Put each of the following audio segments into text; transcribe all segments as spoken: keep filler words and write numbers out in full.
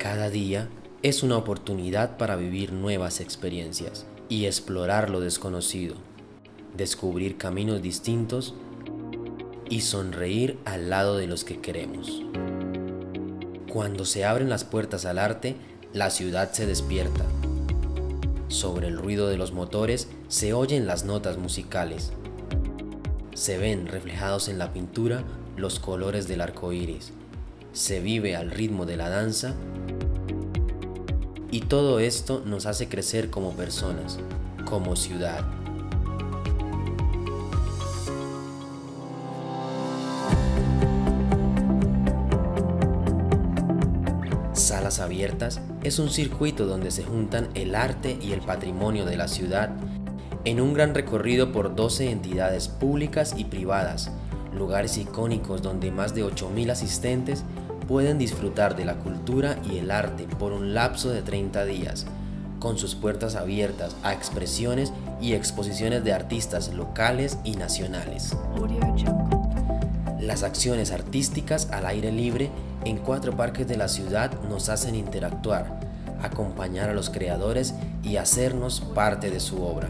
Cada día es una oportunidad para vivir nuevas experiencias y explorar lo desconocido, descubrir caminos distintos y sonreír al lado de los que queremos. Cuando se abren las puertas al arte, la ciudad se despierta. Sobre el ruido de los motores se oyen las notas musicales. Se ven reflejados en la pintura los colores del arco iris. Se vive al ritmo de la danza. Y todo esto nos hace crecer como personas, como ciudad. Salas Abiertas es un circuito donde se juntan el arte y el patrimonio de la ciudad en un gran recorrido por doce entidades públicas y privadas, lugares icónicos donde más de ocho mil asistentes pueden disfrutar de la cultura y el arte por un lapso de treinta días, con sus puertas abiertas a expresiones y exposiciones de artistas locales y nacionales. Las acciones artísticas al aire libre en cuatro parques de la ciudad nos hacen interactuar, acompañar a los creadores y hacernos parte de su obra.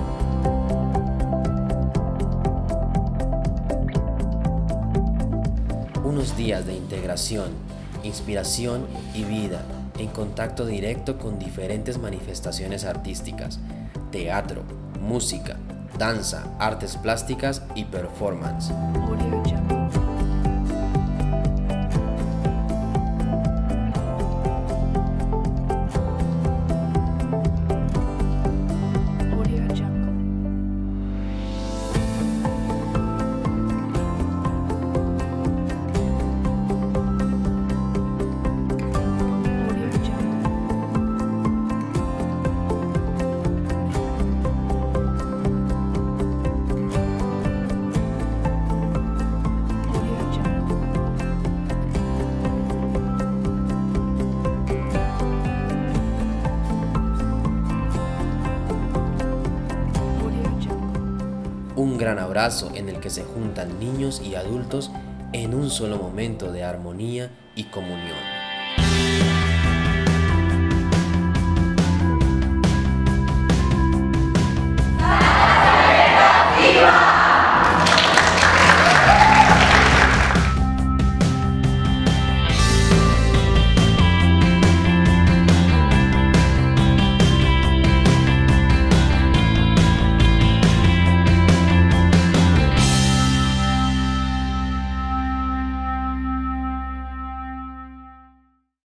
Unos días de integración, inspiración y vida en contacto directo con diferentes manifestaciones artísticas, teatro, música, danza, artes plásticas y performance. Un gran abrazo en el que se juntan niños y adultos en un solo momento de armonía y comunión. ¡Viva!